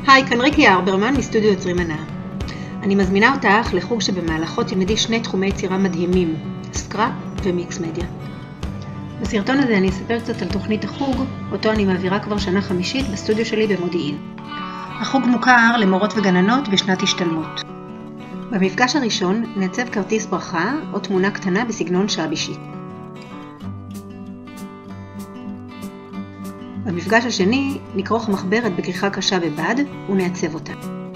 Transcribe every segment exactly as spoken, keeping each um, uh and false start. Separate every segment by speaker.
Speaker 1: היי, כאן ריקי ארברמן מסטודיו יוצרים הנאה. אני מזמינה אותך לחוג שבמהלכו תלמדי שני תחומי יצירה מדהימים, סקראפ ומיקס מדיה. בסרטון הזה אני אספר קצת על תוכנית החוג, אותו אני מעבירה כבר שנה חמישית בסטודיו שלי במודיעין. החוג מוכר למורות וגננות בשנת השתלמות. במפגש הראשון נעצב כרטיס ברכה או תמונה קטנה בסגנון שבישי. במפגש השני נכרוך מחברת בכריכה קשה בבד ונעצב אותה.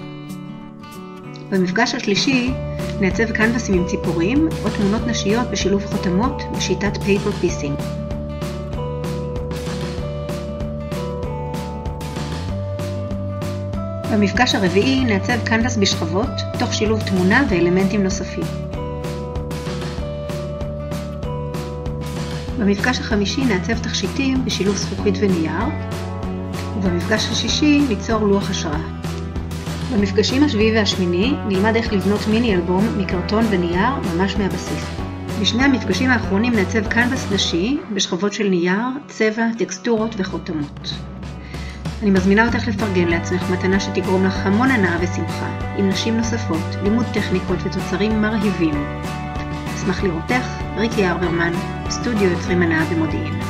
Speaker 1: במפגש השלישי נעצב קנבסים עם ציפורים או תמונות נשיות בשילוב חותמות בשיטת פייפר פיסינג. במפגש הרביעי נעצב קנבס בשכבות תוך שילוב תמונה ואלמנטים נוספים. במפגש החמישי נעצב תכשיטים בשילוב זכוכית ונייר, ובמפגש השישי ניצור לוח השראה. במפגשים השביעי והשמיני נלמד איך לבנות מיני אלבום מקרטון ונייר ממש מהבסיס. בשני המפגשים האחרונים נעצב קנבס נשי בשכבות של נייר, צבע, טקסטורות וחותמות. אני מזמינה אותך לפרגן לעצמך מתנה שתגרום לך המון הנאה ושמחה, עם נשים נוספות, לימוד טכניקות ותוצרים מרהיבים. אשמח לראותך, ריקי ארברמן, סטודיו יוצרים הנאה במודיעין.